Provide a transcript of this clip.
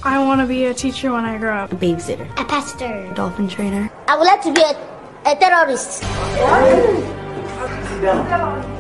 I want to be a teacher when I grow up. A babysitter. A pastor. A dolphin trainer. I would like to be a terrorist. Sit down.